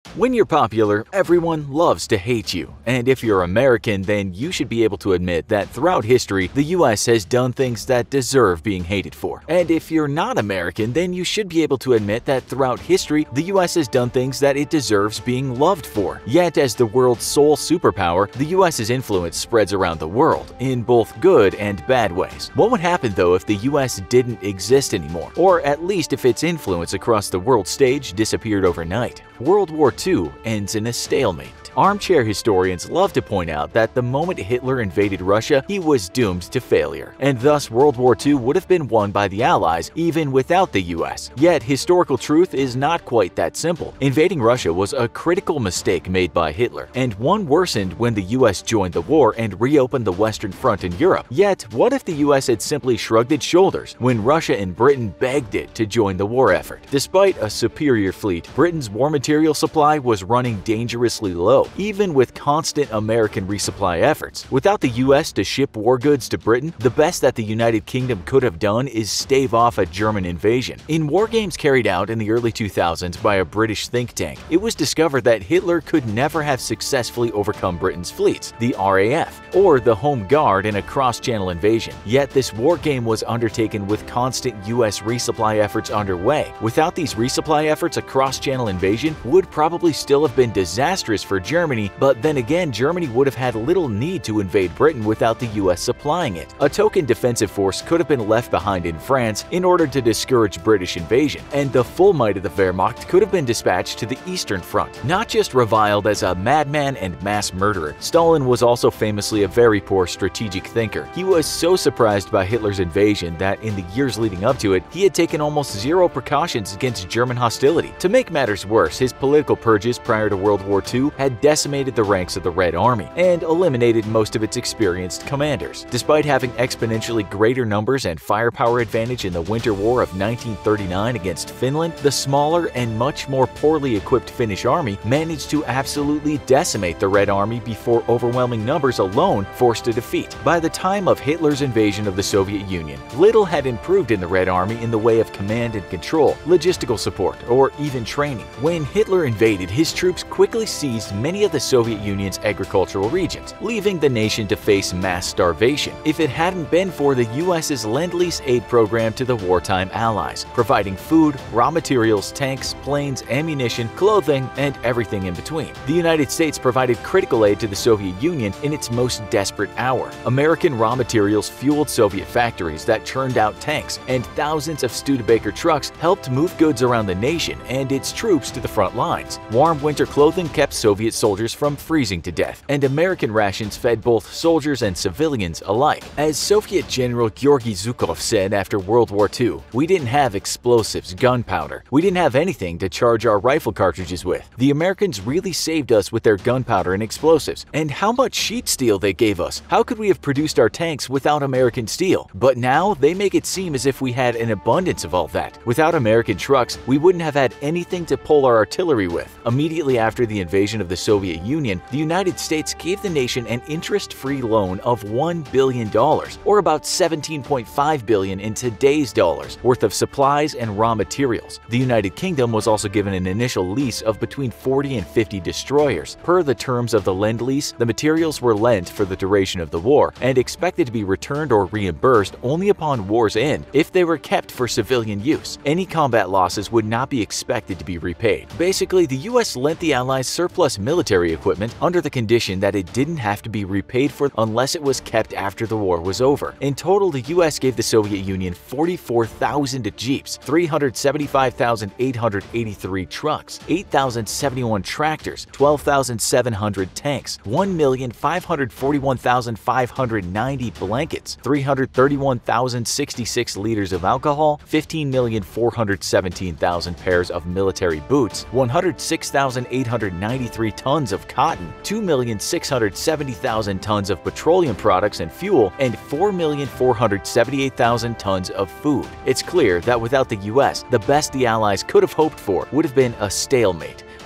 When you're popular, everyone loves to hate you. And if you're American, then you should be able to admit that throughout history, the US has done things that deserve being hated for. And if you're not American, then you should be able to admit that throughout history, the US has done things that it deserves being loved for. Yet, as the world's sole superpower, the US's influence spreads around the world, in both good and bad ways. What would happen though if the US didn't exist anymore? Or at least if its influence across the world stage disappeared overnight? World War II ends in a stalemate. Armchair historians love to point out that the moment Hitler invaded Russia, he was doomed to failure, and thus World War II would have been won by the Allies even without the US. Yet historical truth is not quite that simple. Invading Russia was a critical mistake made by Hitler, and one worsened when the US joined the war and reopened the Western Front in Europe. Yet, what if the US had simply shrugged its shoulders when Russia and Britain begged it to join the war effort? Despite a superior fleet, Britain's war material supply was running dangerously low, even with constant American resupply efforts. Without the US to ship war goods to Britain, the best that the United Kingdom could have done is stave off a German invasion. In war games carried out in the early 2000s by a British think tank, it was discovered that Hitler could never have successfully overcome Britain's fleets, the RAF, or the Home Guard in a cross-channel invasion. Yet this war game was undertaken with constant US resupply efforts underway. Without these resupply efforts, a cross-channel invasion would probably still have been disastrous for Germany, but then again, Germany would have had little need to invade Britain without the US supplying it. A token defensive force could have been left behind in France in order to discourage British invasion, and the full might of the Wehrmacht could have been dispatched to the Eastern Front. Not just reviled as a madman and mass murderer, Stalin was also famously a very poor strategic thinker. He was so surprised by Hitler's invasion that in the years leading up to it, he had taken almost zero precautions against German hostility. To make matters worse, his political purges prior to World War II had decimated the ranks of the Red Army and eliminated most of its experienced commanders. Despite having exponentially greater numbers and firepower advantage in the Winter War of 1939 against Finland, the smaller and much more poorly equipped Finnish army managed to absolutely decimate the Red Army before overwhelming numbers alone forced a defeat. By the time of Hitler's invasion of the Soviet Union, little had improved in the Red Army in the way of command and control, logistical support, or even training. When Hitler invaded, his troops quickly seized many of the Soviet Union's agricultural regions, leaving the nation to face mass starvation. If it hadn't been for the US's Lend-Lease aid program to the wartime allies, providing food, raw materials, tanks, planes, ammunition, clothing, and everything in between. The United States provided critical aid to the Soviet Union in its most desperate hour. American raw materials fueled Soviet factories that churned out tanks, and thousands of Studebaker trucks helped move goods around the nation and its troops to the front lines. Warm winter clothing kept Soviet soldiers from freezing to death, and American rations fed both soldiers and civilians alike. As Soviet General Georgy Zhukov said after World War II, "We didn't have explosives, gunpowder. We didn't have anything to charge our rifle cartridges with. The Americans really saved us with their gunpowder and explosives. And how much sheet steel they gave us. How could we have produced our tanks without American steel? But now they make it seem as if we had an abundance of all that. Without American trucks, we wouldn't have had anything to pull our artillery with." Immediately after the invasion of the Soviet Union, the United States gave the nation an interest-free loan of $1 billion, or about $17.5 billion in today's dollars, worth of supplies and raw materials. The United Kingdom was also given an initial lease of between 40 and 50 destroyers. Per the terms of the Lend-Lease, the materials were lent for the duration of the war and expected to be returned or reimbursed only upon war's end if they were kept for civilian use. Any combat losses would not be expected to be repaid. Basically, the US lent the Allies surplus military equipment under the condition that it didn't have to be repaid for unless it was kept after the war was over. In total, the US gave the Soviet Union 44,000 jeeps, 375,883 trucks, 8,071 tractors, 12,700 tanks, 1,541,590 blankets, 331,066 liters of alcohol, 15,417,000 pairs of military boots, 106,893 tons of cotton, 2,670,000 tons of petroleum products and fuel, and 4,478,000 tons of food. It's clear that without the US, the best the Allies could have hoped for would have been a stalemate,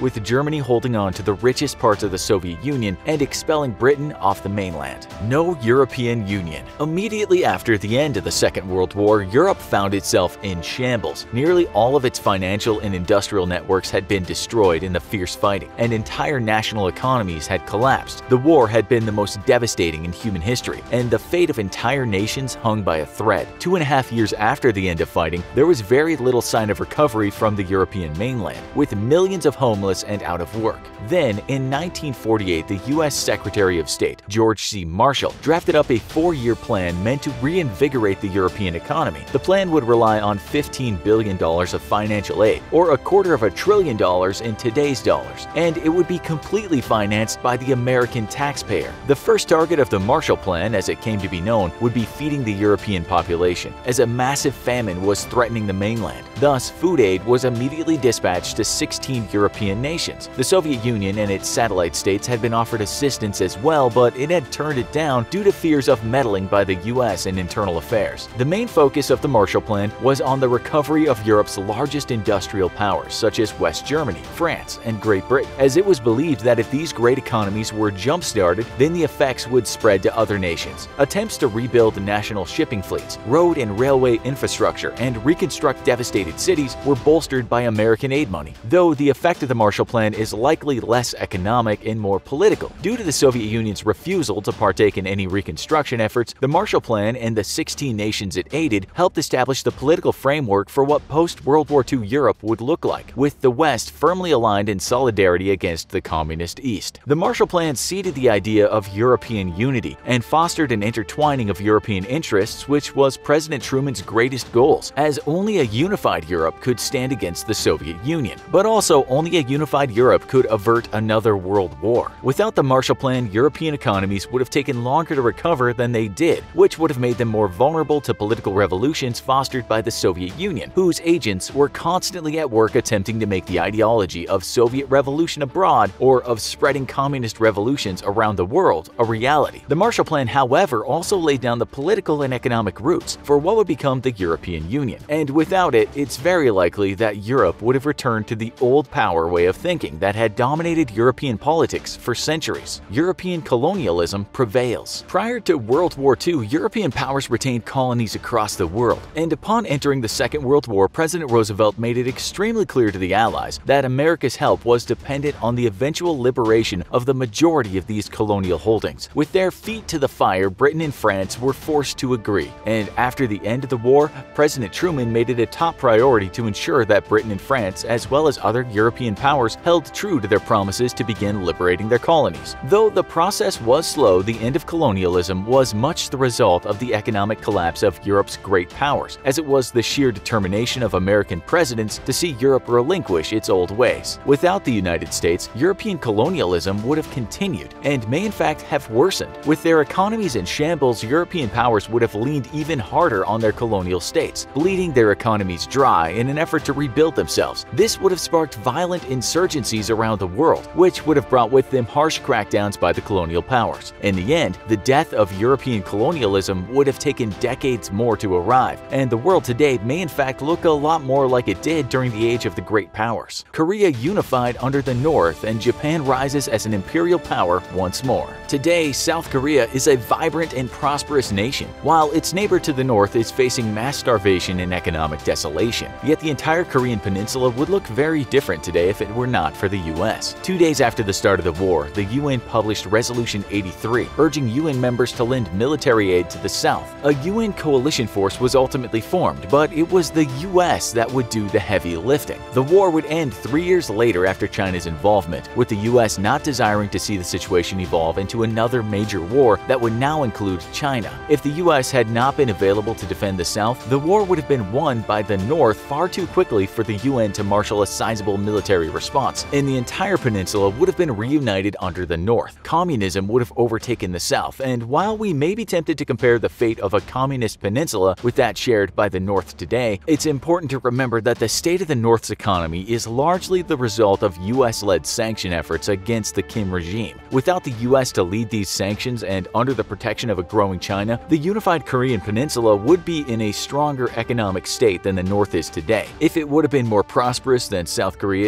with Germany holding on to the richest parts of the Soviet Union and expelling Britain off the mainland. No European Union. Immediately after the end of the Second World War, Europe found itself in shambles. Nearly all of its financial and industrial networks had been destroyed in the fierce fighting, and entire national economies had collapsed. The war had been the most devastating in human history, and the fate of entire nations hung by a thread. 2.5 years after the end of fighting, there was very little sign of recovery from the European mainland, with millions of homeless and out of work. Then, in 1948, the U.S. Secretary of State, George C. Marshall, drafted up a 4-year plan meant to reinvigorate the European economy. The plan would rely on $15 billion of financial aid, or $250 billion in today's dollars, and it would be completely financed by the American taxpayer. The first target of the Marshall Plan, as it came to be known, would be feeding the European population, as a massive famine was threatening the mainland. Thus, food aid was immediately dispatched to 16 European nations. The Soviet Union and its satellite states had been offered assistance as well, but it had turned it down due to fears of meddling by the US in internal affairs. The main focus of the Marshall Plan was on the recovery of Europe's largest industrial powers, such as West Germany, France, and Great Britain, as it was believed that if these great economies were jump-started, then the effects would spread to other nations. Attempts to rebuild national shipping fleets, road and railway infrastructure, and reconstruct devastated cities were bolstered by American aid money, though the effect of the Marshall Plan is likely less economic and more political. Due to the Soviet Union's refusal to partake in any reconstruction efforts, the Marshall Plan and the 16 nations it aided helped establish the political framework for what post-World War II Europe would look like, with the West firmly aligned in solidarity against the Communist East. The Marshall Plan seeded the idea of European unity and fostered an intertwining of European interests, which was President Truman's greatest goals, as only a unified Europe could stand against the Soviet Union. But also, only a unified Europe could avert another world war. Without the Marshall Plan, European economies would have taken longer to recover than they did, which would have made them more vulnerable to political revolutions fostered by the Soviet Union, whose agents were constantly at work attempting to make the ideology of Soviet revolution abroad or of spreading communist revolutions around the world a reality. The Marshall Plan, however, also laid down the political and economic roots for what would become the European Union, and without it, it's very likely that Europe would have returned to the old power way of thinking that had dominated European politics for centuries. European colonialism prevails. Prior to World War II, European powers retained colonies across the world, and upon entering the Second World War, President Roosevelt made it extremely clear to the Allies that America's help was dependent on the eventual liberation of the majority of these colonial holdings. With their feet to the fire, Britain and France were forced to agree, and after the end of the war, President Truman made it a top priority to ensure that Britain and France, as well as other European powers, held true to their promises to begin liberating their colonies. Though the process was slow, the end of colonialism was much the result of the economic collapse of Europe's great powers, as it was the sheer determination of American presidents to see Europe relinquish its old ways. Without the United States, European colonialism would have continued, and may in fact have worsened. With their economies in shambles, European powers would have leaned even harder on their colonial states, bleeding their economies dry in an effort to rebuild themselves. This would have sparked violent insurgencies around the world, which would have brought with them harsh crackdowns by the colonial powers. In the end, the death of European colonialism would have taken decades more to arrive, and the world today may in fact look a lot more like it did during the age of the great powers. Korea unified under the North, and Japan rises as an imperial power once more. Today, South Korea is a vibrant and prosperous nation, while its neighbor to the north is facing mass starvation and economic desolation. Yet the entire Korean peninsula would look very different today if it were not for the US. 2 days after the start of the war, the UN published Resolution 83, urging UN members to lend military aid to the South. A UN coalition force was ultimately formed, but it was the US that would do the heavy lifting. The war would end 3 years later after China's involvement, with the US not desiring to see the situation evolve into another major war that would now include China. If the US had not been available to defend the South, the war would have been won by the North far too quickly for the UN to marshal a sizable military response, and the entire peninsula would have been reunited under the North. Communism would have overtaken the South, and while we may be tempted to compare the fate of a communist peninsula with that shared by the North today, it's important to remember that the state of the North's economy is largely the result of US-led sanction efforts against the Kim regime. Without the US to lead these sanctions and under the protection of a growing China, the unified Korean peninsula would be in a stronger economic state than the North is today. If it would have been more prosperous than South Korea is today,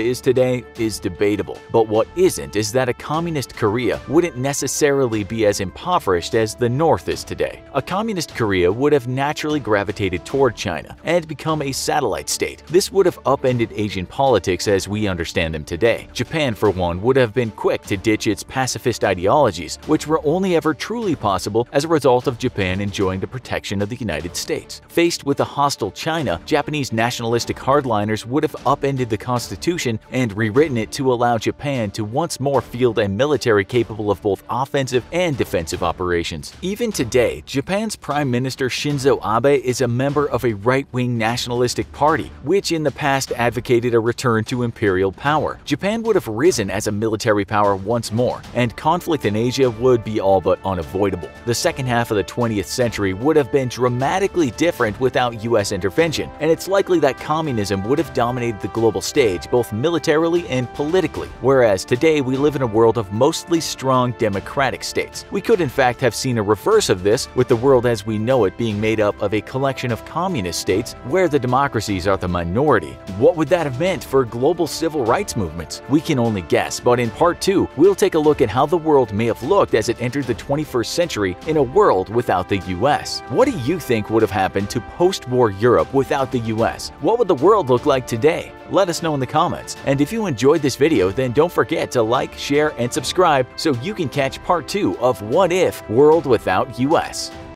today is debatable, but what isn't is that a communist Korea wouldn't necessarily be as impoverished as the North is today. A communist Korea would have naturally gravitated toward China and become a satellite state. This would have upended Asian politics as we understand them today. Japan, for one, would have been quick to ditch its pacifist ideologies, which were only ever truly possible as a result of Japan enjoying the protection of the United States. Faced with a hostile China, Japanese nationalistic hardliners would have upended the constitution and rewritten it to allow Japan to once more field a military capable of both offensive and defensive operations. Even today, Japan's Prime Minister Shinzo Abe is a member of a right-wing nationalistic party, which in the past advocated a return to imperial power. Japan would have risen as a military power once more, and conflict in Asia would be all but unavoidable. The second half of the 20th century would have been dramatically different without US intervention, and it's likely that communism would have dominated the global stage both militarily and politically, whereas today we live in a world of mostly strong democratic states. We could in fact have seen a reverse of this, with the world as we know it being made up of a collection of communist states where the democracies are the minority. What would that have meant for global civil rights movements? We can only guess, but in part 2, we'll take a look at how the world may have looked as it entered the 21st century in a world without the US. What do you think would have happened to post-war Europe without the US? What would the world look like today? Let us know in the comments. And if you enjoyed this video, then don't forget to like, share, and subscribe so you can catch part 2 of What If World Without US.